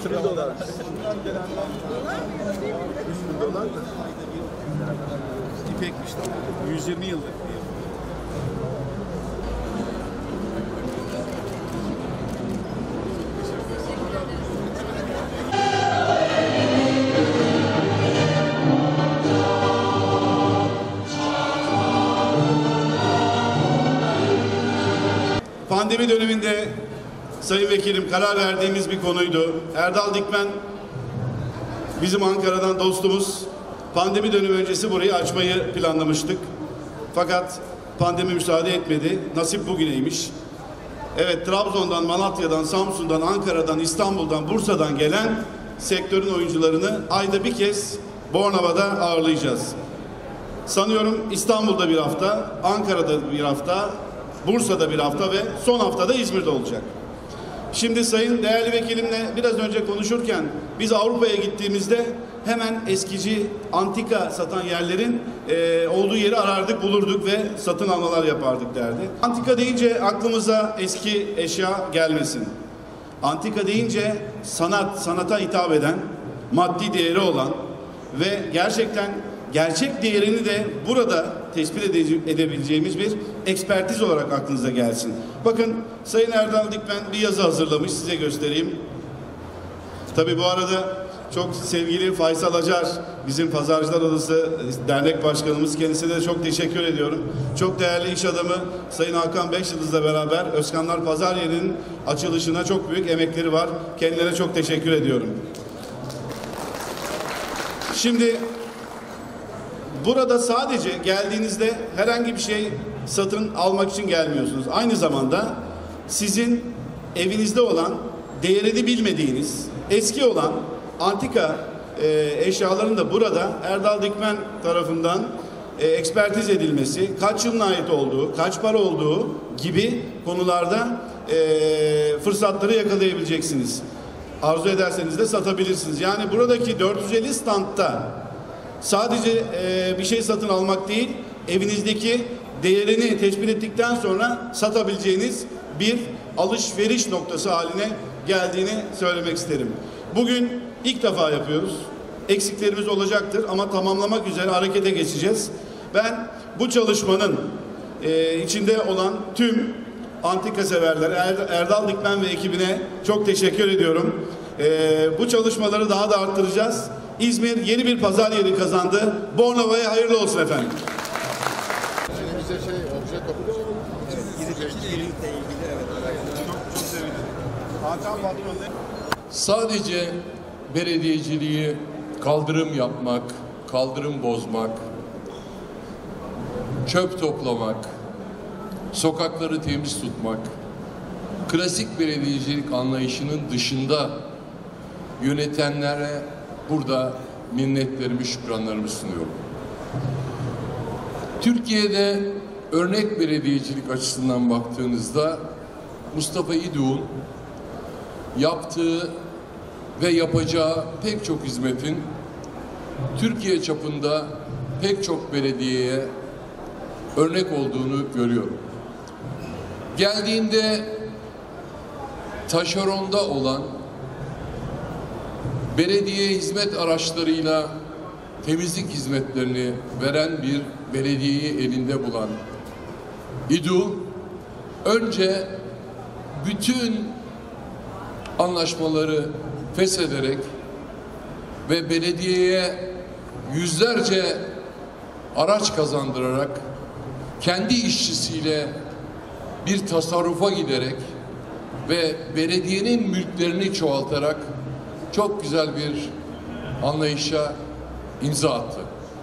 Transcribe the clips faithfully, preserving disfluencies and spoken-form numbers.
bin dolar. üç bin dolar da. İpekmiş de. yüz yirmi yıllık. Pandemi döneminde Sayın Vekilim karar verdiğimiz bir konuydu. Erdal Dikmen bizim Ankara'dan dostumuz. Pandemi dönemi öncesi burayı açmayı planlamıştık. Fakat pandemi müsaade etmedi. Nasip bugüneymiş. Evet, Trabzon'dan, Malatya'dan, Samsun'dan, Ankara'dan, İstanbul'dan, Bursa'dan gelen sektörün oyuncularını ayda bir kez Bornova'da ağırlayacağız. Sanıyorum İstanbul'da bir hafta, Ankara'da bir hafta, Bursa'da bir hafta ve son haftada İzmir'de olacak. Şimdi Sayın değerli vekilimle biraz önce konuşurken biz Avrupa'ya gittiğimizde hemen eskici, antika satan yerlerin e, olduğu yeri arardık, bulurduk ve satın almalar yapardık derdi. Antika deyince aklımıza eski eşya gelmesin. Antika deyince sanat, sanata hitap eden, maddi değeri olan ve gerçekten gerçek değerini de burada tespit edebileceğimiz bir ekspertiz olarak aklınıza gelsin. Bakın Sayın Erdal Dikmen bir yazı hazırlamış, size göstereyim. Tabii bu arada çok sevgili Faysal Acar, bizim Pazarcılar Odası Dernek Başkanımız, kendisine de çok teşekkür ediyorum. Çok değerli iş adamı Sayın Hakan Beşyıldız'la beraber Özkanlar Pazar Yeri'nin açılışına çok büyük emekleri var. Kendilerine çok teşekkür ediyorum. Şimdi burada sadece geldiğinizde herhangi bir şey satın almak için gelmiyorsunuz. Aynı zamanda sizin evinizde olan, değerini bilmediğiniz, eski olan antika e, eşyaların da burada Erdal Dikmen tarafından e, ekspertiz edilmesi, kaç yılına ait olduğu, kaç para olduğu gibi konularda e, fırsatları yakalayabileceksiniz. Arzu ederseniz de satabilirsiniz. Yani buradaki dört yüz elli standta sadece e, bir şey satın almak değil, evinizdeki değerini tespit ettikten sonra satabileceğiniz bir alışveriş noktası haline geldiğini söylemek isterim. Bugün ilk defa yapıyoruz. Eksiklerimiz olacaktır ama tamamlamak üzere harekete geçeceğiz. Ben bu çalışmanın e, içinde olan tüm antika severler, Erdal Dikmen ve ekibine çok teşekkür ediyorum. E, bu çalışmaları daha da arttıracağız. İzmir yeni bir pazar yeri kazandı. Bornova'ya hayırlı olsun efendim. Bize şey, obje toplamış. Çok çok sevindim. Hakan patron. Sadece belediyeciliği kaldırım yapmak, kaldırım bozmak, çöp toplamak, sokakları temiz tutmak, klasik belediyecilik anlayışının dışında yönetenlere burada minnetlerimi, şükranlarımı sunuyorum. Türkiye'de örnek belediyecilik açısından baktığınızda Mustafa İduk'un yaptığı ve yapacağı pek çok hizmetin Türkiye çapında pek çok belediyeye örnek olduğunu görüyorum. Geldiğinde taşeronda olan, belediye hizmet araçlarıyla temizlik hizmetlerini veren bir belediyeyi elinde bulan İduk, önce bütün anlaşmaları feshederek ve belediyeye yüzlerce araç kazandırarak kendi işçisiyle bir tasarrufa giderek ve belediyenin mülklerini çoğaltarak çok güzel bir anlayışa imza attı.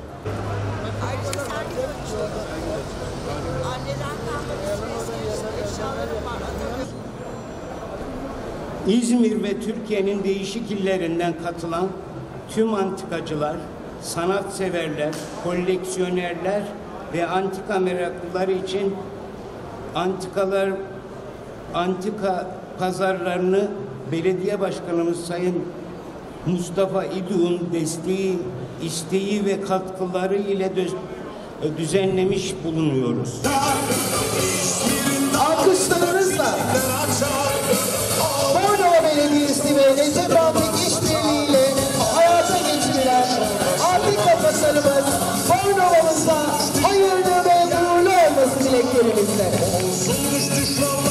İzmir ve Türkiye'nin değişik illerinden katılan tüm antikacılar, sanatseverler, koleksiyonerler ve antika meraklıları için antikalar, antika pazarlarını belediye başkanımız Sayın Mustafa İduk'un desteği, isteği ve katkıları ile düzenlemiş bulunuyoruz. Alkışlarınızla Bornova Belediyesi ve Necip Antik dileklerimizle. Bozulmuş düşmanlar